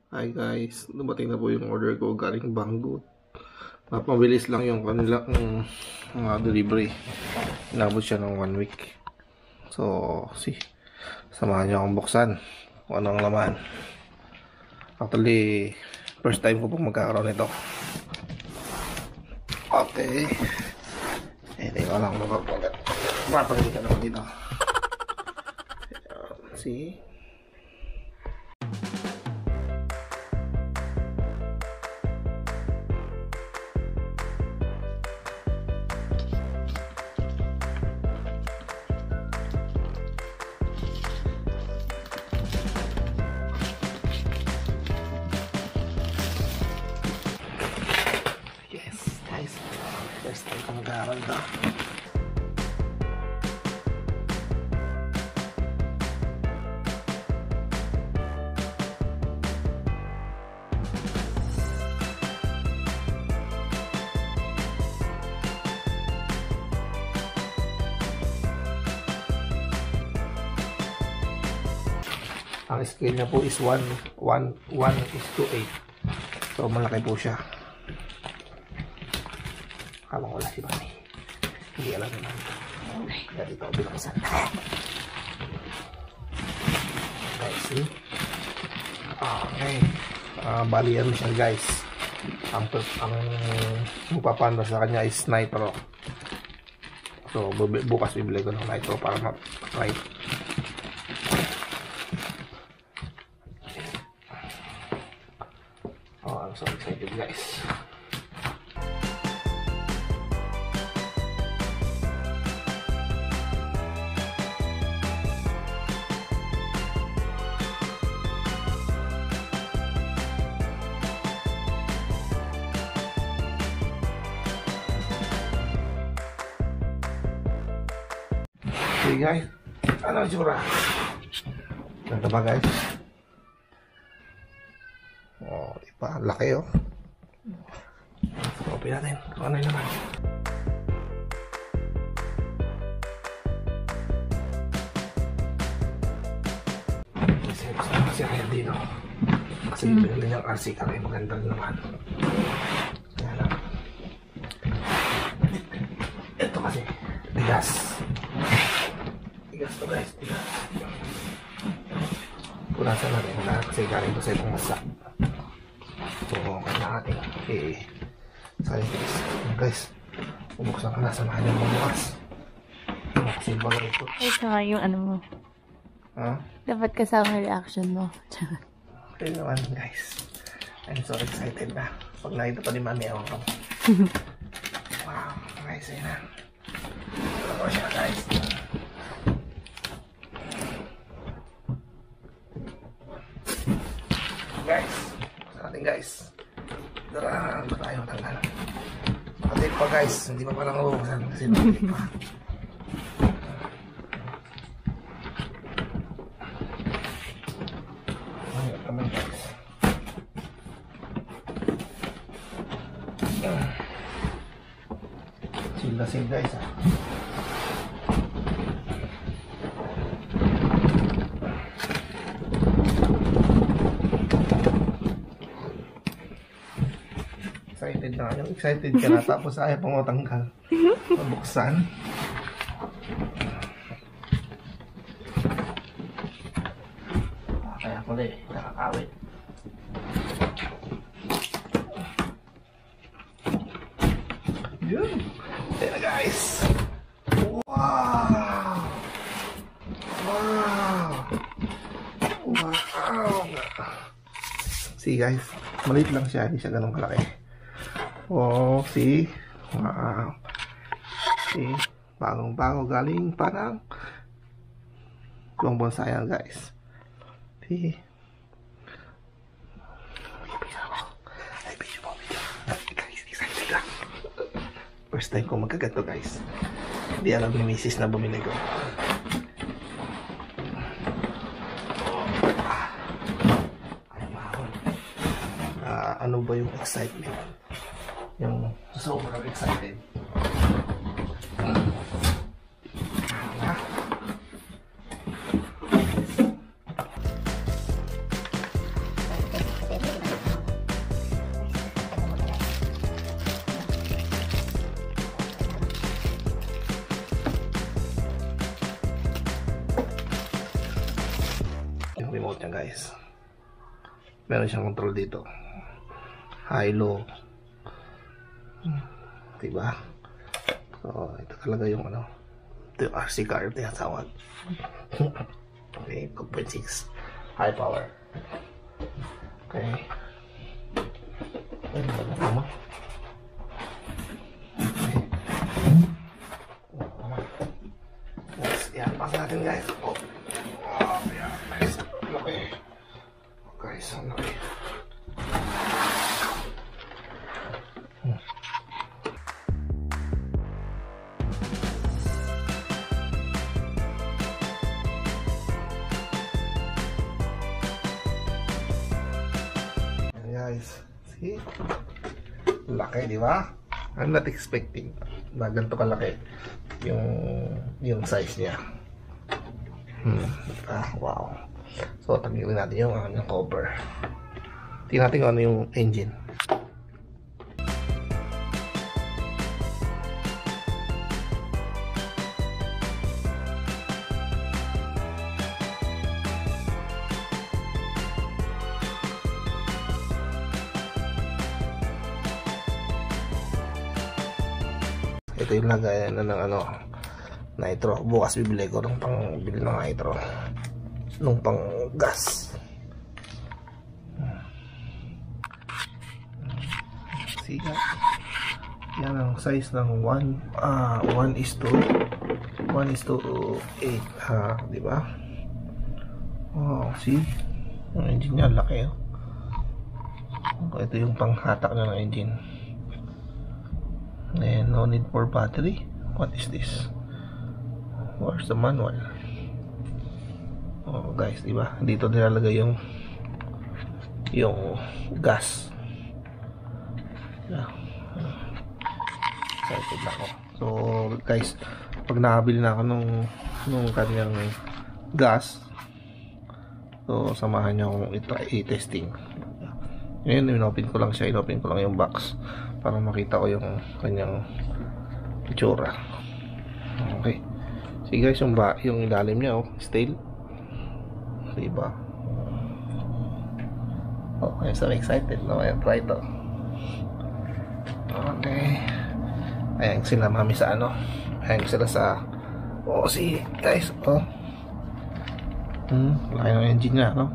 Hi guys, dumating na po yung order ko galing Banggood. Mabilis lang yung kanilang delivery. Inabot siya ng 1 week. So, samahan niyo akong buksan kung anong laman. Actually, first time ko pong magkakaroon nito. Okay. Hindi ko lang mapapagalitan ako dito. See? First time ko mag-aaral ito. Ang scale niya po is 1:8. So malaki po siya. Habang wala si Mami. Hindi alam naman. Kaya dito ako binuksan. Okay, see? Okay. Bali ano siya guys. Ang magpapanda sa kanya is Nitro. So bukas bibili ko ng Nitro para ma-try. Oh, I'm so excited guys. Okay guys, ano tsura? Ganda ba guys? Oh, diba? Laki oh. So, open natin kung ano yung naman. Kasi gusto naman si Ryan dito. Kasi binili niyang RC car ay maganda naman. Kaya lang. Ito kasi, bigas. Tigas to guys, tigas. Punasan natin na kasi galing to sa ibang masa. So, kaya natin sorry guys, bumuksan ka na, samahan niyo bukas. Kasi bago ito. Ay, saka yung ano mo. Dapat kasama reaction mo. Okay naman guys, I'm so excited na. Pag nakita pa ni Mami ako. Wow, guys, ayun na. Ito ko siya guys. Guys, sa ating guys, daraan ba tayo tanggal? Nakatip pa guys, hindi pa parang ubukasan kasi nakatip pa. Ayun naman guys. Chill guys ha. Excited na. Yung excited ka na tapos ayaw pang matanggal. Mabuksan. Kaya pala nakakawit. Yun. Ayan na guys. Wow! Wow! Wow! See guys, maliit lang siya. Hindi siya ganun kalaki. Oh, see? Wow. See? Bagong-bago galing parang buong bonsai yan, guys. See? Ay, video mo. Guys, excited lang. First time ko magkaganto, guys. Hindi alam ni Mrs. na bumili ko. Ano ba yung excitement? Yung sobrang excited. remote niya guys. Meron siyang control dito. High, low. Diba? So, ito talaga yung ano. Ito yung RC car. Ito yung tawag. Okay, 2.6. High power. Okay. Ay, ano mo? Yan, pasa natin guys. Oh, yan guys. Laki. Guys, ang laki. Yan guys. See? Laki, di ba? I'm not expecting na ganito kalaki yung size niya. Wow. So, tagilin natin yung cover. Tingnan natin kung ano yung engine. Ito yung lagayan ng ano, nitro. Bukas bibili ko nung pang bili ng nitro, nung pang gas. Siga. Yan ang size ng 1:8, ha, di ba? Oh, see? Ang engine niya laki, oh. Ito yung panghatak na ng engine. And no need for battery. What is this? Where's the manual? Oh guys, diba? Dito nilalagay yung gas. Yeah. Excited na ako. So guys, pag nakabili na ako nung kanyang gas, so samahan niyo akong i-testing. Ngayon, inopen ko lang siya. Inopen ko lang yung box para makita ko yung kanyang itsura. Okay. See guys, yung ilalim niya, oh, steel. Diba? Okay, so excited na. Ayan, try ito. Okay. Ayan sila mami sa ano. Ayan sila sa see guys, oh. Laki ng engine niya, no?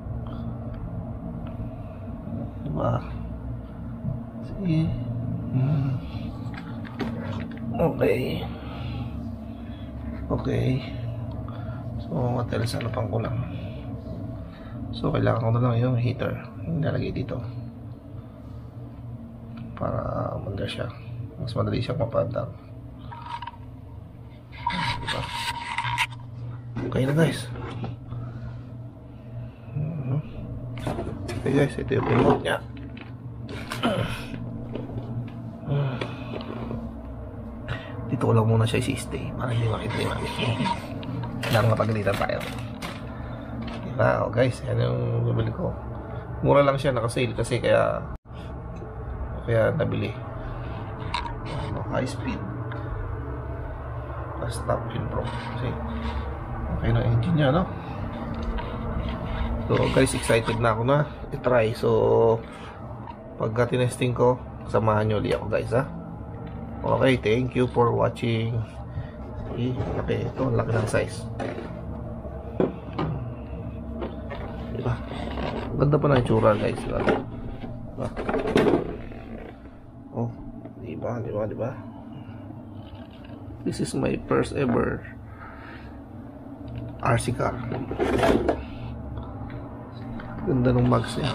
Diba? See? Okay. Okay. So, matelsa na pang kulang. So, kailangan ko na lang yung heater. Yung nalagay dito. Para manda siya. Mas madali siyang mapandang. Diba? Okay na guys. Okay guys, ito yung remote niya. Dito ko lang muna siya i-stay para hindi makita yung namin. Kailangan mapagalitan tayo. Diba? O guys, yan yung bibili ko. Mura lang siya, naka-sale kasi kaya nabili. High speed. Stop in pro. Kasi okay na engine niya, no? So guys, excited na ako na i-try. So pagka tinesting ko, samahan nyo ulit ako guys, ha? Okay, thank you for watching. Okay, ito, laki ng size. Diba? Ganda pa na yung tsura guys, diba? Diba? Oh, diba? This is my first ever RC car. Ganda ng mags niya.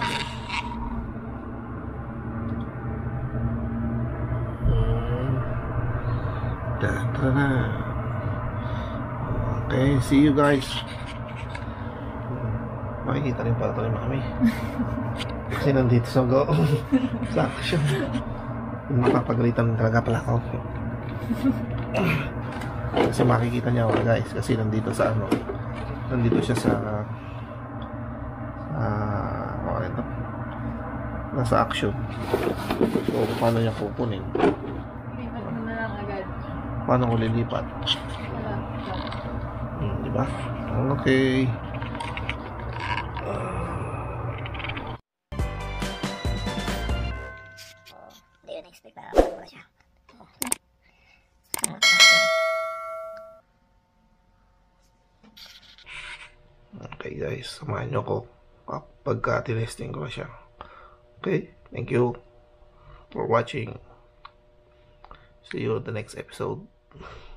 Okay, see you guys. Makikita rin pala ito ni Mami. Kasi nandito sa action. Makapagalitan talaga pala ako. Kasi makikita niya ako guys. Kasi nandito sa ano. Nandito siya sa ito. Nasa action. So paano niya kukunin? Lipat mo na lang agad. Paano ko lilipat? Diba? Okay. Hindi yun expect na wala siya. Okay guys, samahan nyo ko pagka tinesting ko na siya. Okay, thank you for watching. See you on the next episode.